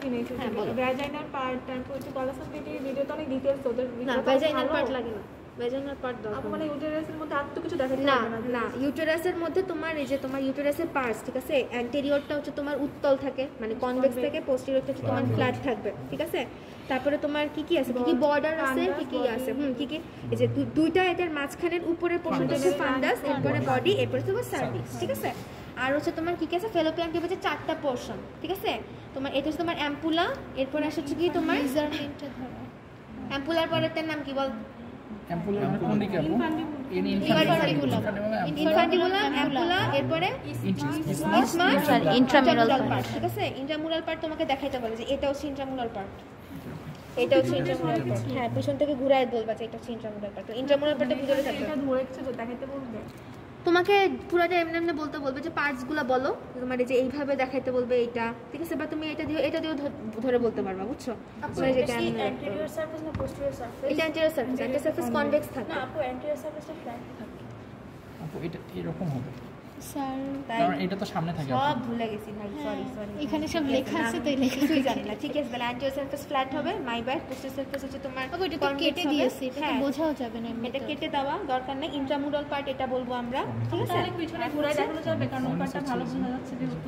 Vaginal part তারপর হচ্ছে কলাসেন্টিটি ভিডিওতে অনেক ডিটেইলস ওদের না ভ্যাজাইনাল পার্ট লাগে না ভ্যাজাইনাল পার্ট দাও মানে ইউটেরাসের মধ্যে আর তো কিছু দেখাতে না হবে না ইউটেরাসের মধ্যে তোমার এই যে তোমার ইউটেরাসের পার্টস ঠিক আছে অ্যান্টেরিয়রটা হচ্ছে তোমার উত্তল থাকে মানে কনভেক্স থেকে পোস্টেরিয়রটা হচ্ছে তোমার ফ্ল্যাট থাকবে ঠিক আছে তারপরে তোমার কি কি আছে কি কি বর্ডার আছে কি কি আছে কি কি এই যে দুইটা এটার মাঝখানের উপরের পোরশনটা হচ্ছে ফান্ডাস এরপরে বডি এরপরে তোমার সার্ভিক্স ঠিক আছে আর হচ্ছে তোমার কি কি আছে ফেলোপিয়ান টিউব হচ্ছে চারটা পোরশন ঠিক আছে তোমার এটা হচ্ছে তোমার অ্যাম্পুলা এরপর আসছে কি তোমার মেজারমেন্টটা ধরো অ্যাম্পুলার পরেরটার নাম কি বল অ্যাম্পুলার কোন দিকে আপু ইনফ্যান্টিবুলাম অ্যাম্পুলা এরপরে ইসমাস আর ইন্ট্রামুরাল পার্ট ঠিক আছে ইন্ট্রামুরাল পার্ট তোমাকে দেখাইতে বলে যে এটা হচ্ছে ইন্ট্রামুরাল পার্ট এটা হচ্ছে ইন্ট্রামুরাল পার্ট হ্যাঁ পিছন থেকে ঘুরায় বলবা যে এটা হচ্ছে ইন্ট্রামুরাল পার্ট তো ইন্ট্রামুরাল পার্টটা ভিতরে থাকবে এটা ধরে কিছু দেখাইতে বলবে তোমাকে পুরোটা এমনি এমনি বলতে বলবে যে পার্টসগুলো বলো তোমার এই যে এইভাবে দেখাইতে বলবে এইটা ঠিক আছে বা তুমি এটা দিও ধরে বলতে পারবা বুঝছো মানে যেটা অ্যান্টেরিয়র সারফেস না পোস্টেরিয়র সারফেস এটা অ্যান্টেরিয়র সারফেস কনভেক্স থাকে না আপু অ্যান্টেরিয়র সারফেসটা ফ্ল্যাট থাকে আপু এটা এরকম হবে স্যার কারণ এটা তো সামনে থাকে সব ভুলে গেছি ভাই সরি এখানে সব লেখা আছে তাই লেখা কিছুই জানি না ঠিক আছে তাহলে অ্যান্টেরিয়র সারফেস ফ্ল্যাট হবে মাই ব্যাড পোস্টেরিয়র সারফেস হচ্ছে তোমার ওটা তো কেটে দিয়েছি এটা তো বোঝাও যাবে না এটা কেটে দেওয়া দরকার নেই ইন্ট্রামুরাল পার্ট এটা বলবো আমরা ঠিক আছে তাহলে পিছনে ঘুরায় দেখানো যাবে কারণ ওই পার্টটা ভালো বোঝা যাচ্ছে যেহেতু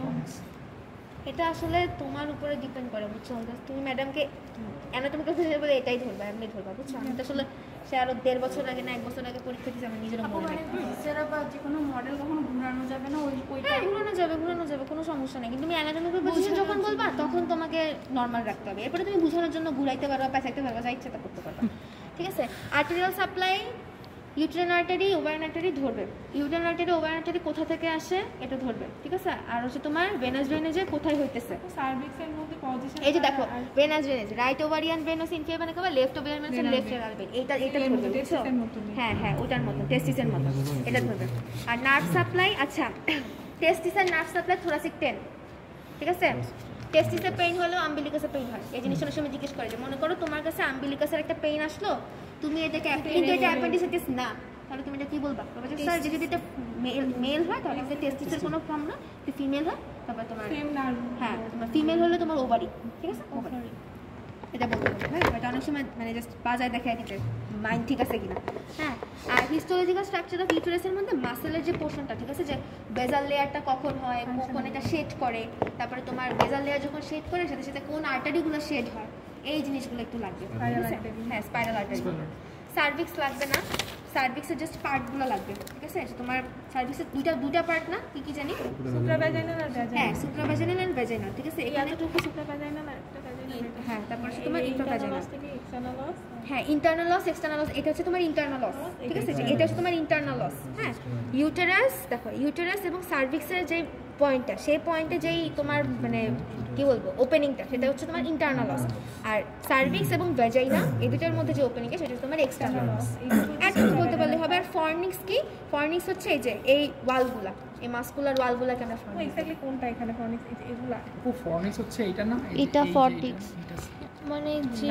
এটা আসলে তোমার উপরে ডিপেন্ড করে বুঝছো তুমি ম্যাডামকে অ্যানাটমি ক্লাসে বলে এটাই ধরবা এমনি ধরবা বুঝছো আমি তো আসলে সে আরো 1.5 বছর আগে না 1 বছর আগে পরীক্ষা দিয়েছি আমার নিজের মনে নেই সেরা বা যে কোনো মডেল কখনো ঘুরানো যাবে না ওইটা ঘুরানো যাবে কোনো সমস্যা নেই কিন্তু তুমি অ্যানাটমি পজিশন যখন বলবা তখন তোমাকে নরমাল রাখতে হবে এরপরে তুমি বোঝানোর জন্য ঘুরাইতে পারবা পেঁচাইতে পারবা যা ইচ্ছা তা করতে পারবা ঠিক আছে arterial supply uterine artery ovarian artery ধরবে ইউটেরাইন আর্টারি ওভারিয়ান আর্টারি কোথা থেকে আসে এটা ধরবে ঠিক আছে আর হচ্ছে তোমার ভেনাস ড্রেনেজে কোথায় হইতেছে সার্ভিক্সের মধ্যে পজিশন এই যে দেখো venous drainage right ovarian venous inferior মানে cava left ovarian venous left renal vein এটা ধরবে বুঝছো হ্যাঁ ওটার মতো টেস্টিসের মতো এটা ধরবে আর নার্ভ সাপ্লাই আচ্ছা টেস্টিস আর নার্ভ সাপ্লাই থোরাসিক টেন ঠিক আছে টেস্টিসে পেইন হলো আম্বিলিকাসে পেইন হয় এই জিনিসটা সময় জিজ্ঞেস করে যে মনে করো তোমার কাছে আম্বিলিকাসের একটা পেইন আসলো তুমি এটাকে কিন্তু এটা অ্যাপেন্ডিসাইটিস না তাহলে তুমি এটা কি বলবা তবে যে স্যার যদি এটা মেল হয় তাহলে আমাদের টেস্টিসের কোনো প্রবলেম না যদি ফিমেল হয় তবে তোমার হ্যাঁ তোমার ফিমেল হলে তোমার ওভারি ঠিক আছে ওভারি এটা বলতে হবে হ্যাঁ এটা অনেক সময় মানে জাস্ট বাজায় দেখায় দিতে মাইন্ড ঠিক আছে কিনা হ্যাঁ আর হিস্টোলজিক্যাল স্ট্রাকচার অফ ইউটেরাসের মধ্যে মাসেলের যে পোর্শনটা ঠিক আছে যে বেজাল লেয়ারটা কখন হয় কখন এটা শেড করে তারপরে তোমার বেজাল লেয়ার যখন শেড করে সাথে সাথে কোন আর্টারিগুলো শেড হয় এই জিনিসগুলো একটু লাগবে হ্যাঁ স্পাইরাল আর্টারি সার্ভিক্স লাগবে না সার্ভিক্সের জাস্ট পার্টগুলো লাগবে ঠিক আছে তোমার সার্ভিক্সের দুইটা পার্ট না কি জানি সুপ্রাভ্যাজাইনাল আর ভ্যাজাইনাল হ্যাঁ সুপ্রাভ্যাজাইনাল আর ভ্যাজাইনাল ঠিক আছে এতটুকু সুপ্রাভ্যাজাইনাল আর একটা ভ্যাজাইনাল হ্যাঁ তারপর তোমার ইন্ট্রাভ্যাজাইনাল থেকে এক্সটার্নাল লস হ্যাঁ ইন্টারনাল লস এক্সটার্নাল লস এটা হচ্ছে তোমার ইন্টারনাল লস ঠিক আছে এটা হচ্ছে তোমার ইন্টারনাল লস হ্যাঁ ইউটেরাস দেখো ইউটেরাস এবং সার্ভিক্সের যে পয়েন্টটা সেই পয়েন্টে যেই তোমার মানে কি বলবো ওপেনিংটা সেটা হচ্ছে তোমার ইন্টারনাল লস আর সার্ভিক্স এবং ভ্যাজাইনা এই দুটোর মধ্যে যে ওপেনিংটা সেটা তোমার এক্সটার্নাল লস এতটুকু বলতে পারলে হবে আর ফর্নিক্স কি ফর্নিক্স হচ্ছে এই যে এই ওয়ালগুলা এই মাসকুলার ওয়ালগুলাকে আমরা ফর্নিক্স এক্স্যাক্টলি কোনটা এখানে ফর্নিক্স এগুলা ফর্নিক্স হচ্ছে এটা না এটা ফর্নিক্স মানে যে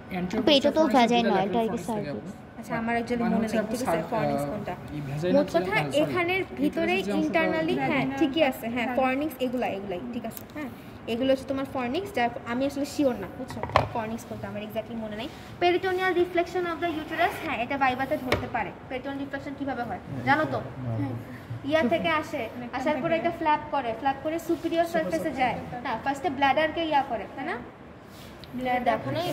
এটা তো ভ্যাজাইনা এটা কি সার্ভিক্স আচ্ছা আমার একচুয়ালি মনে নেই ঠিক আছে ফর্নিক্স কোনটা মোট কথা এখানের ভিতরে ইন্টারনালি হ্যাঁ ঠিকই আছে হ্যাঁ ফর্নিক্স এগুলাই ঠিক আছে হ্যাঁ এগুলো হচ্ছে তোমার ফর্নিক্স যার আমি আসলে শিওর না বুঝছো ফর্নিক্স কোনটা আমার এক্স্যাক্টলি মনে নেই peritoneal reflection of the uterus হ্যাঁ এটা ভাইবাতে ধরতে পারে পেরিটোনিয়াল রিফ্লেকশন কিভাবে হয় জানো তো ইয়া থেকে আসার পরে এটা ফ্ল্যাপ করে সুপিরিয়র সারফেসে যায় না ফার্স্টে ব্লাডারকে ইয়া করে তাই না দেখো না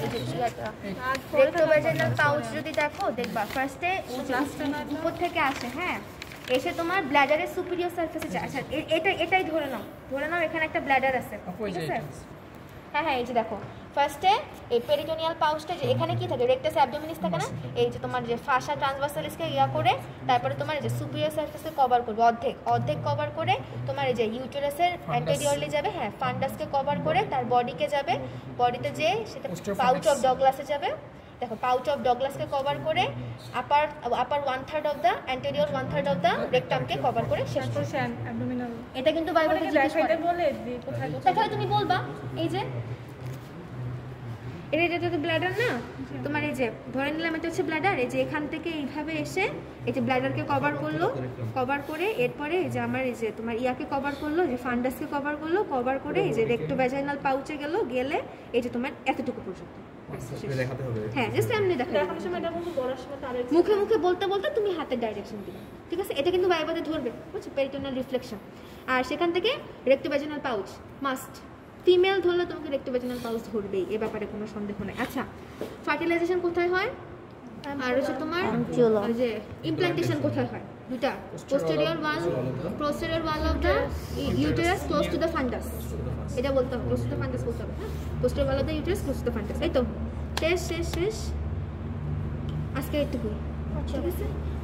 রেক্টোভ্যাজাইনাল পাউচ যদি দেখো দেখবা ফার্স্টে উপর থেকে আসে হ্যাঁ এসে তোমার ব্ল্যাডারের সুপিরিয়র সারফেসে যায় আচ্ছা এটাই ধরে নাও এখানে একটা ব্ল্যাডার আছে ঠিক আছে হ্যাঁ এই যে দেখো ফার্স্টে এই পেরিটোনিয়াল পাউচটা যে এখানে কি থাকে রেক্টাস অ্যাবডোমিনিস থাকে না এই যে তোমার যে ফাসা ট্রান্সভার্সালিসকে ইয়া করে তারপরে তোমার এই যে সুপিরিয়র সারফেসকে কভার করবে অর্ধেক কভার করে তোমার এই যে ইউটেরাসের অ্যান্টেরিয়রলি যাবে হ্যাঁ ফান্ডাসকে কভার করে তার বডিকে যাবে বডিতে যে সেটা পাউচ অফ ডগলাসে যাবে দেখো পাউচ অফ ডগলাসকে কভার করে upper 1/3 of the anterior 1/3 of the রেকটামকে কভার করে শেষ করছে অ্যাবডোমিনাল এটা কিন্তু বাইবাতে জিজ্ঞেস করে বলে যে কোথায় তাহলে তুমি বলবা এই যে এটা তো ব্লাডার না তোমার, এই যে ধরে নিলাম এটা হচ্ছে ব্লাডার, এই যে এখান থেকে এইভাবে এসে এই যে ব্লাডারকে কভার করলো, কভার করে এরপরে এই যে আমার এই যে তোমার ইয়াকে কভার করলো, যে ফান্ডাসকে কভার করলো, কভার করে এই যে রেক্টোভ্যাজাইনাল পাউচে গেল, গেলে এই যে তোমার এতটুকু পর্যন্ত। হ্যাঁ, জাস্ট এমনি দেখানোর সময় মুখে মুখে বলতে বলতে তুমি হাতের ডাইরেকশন দিবে, ঠিক আছে? এটা কিন্তু বায়ুবাদে ধরবে, বুঝছো, পেরিটোনাল রিফ্লেকশন। আর সেখান থেকে রেক্টোভ্যাজাইনাল পাউচ মাস্ট, ফিমেল ধরলে তোমাকে রেক্টোভ্যাজাইনাল পাউচ ধরবেই, এ ব্যাপারে কোনো সন্দেহ নাই। আচ্ছা, ফার্টিলাইজেশন কোথায় হয়? আর হচ্ছে তোমার ওই যে ইমপ্ল্যান্টেশন কোথায় হয়? দুটা, posterior wall of the uterus close to the fundus, এটা বলতে হবে, ক্লোজ টু দ্য ফান্ডাস বলতে হবে। হ্যাঁ, posterior wall of the uterus close to the fundus. এই তো শেষ আজকে একটুকুই, ঠিক আছে?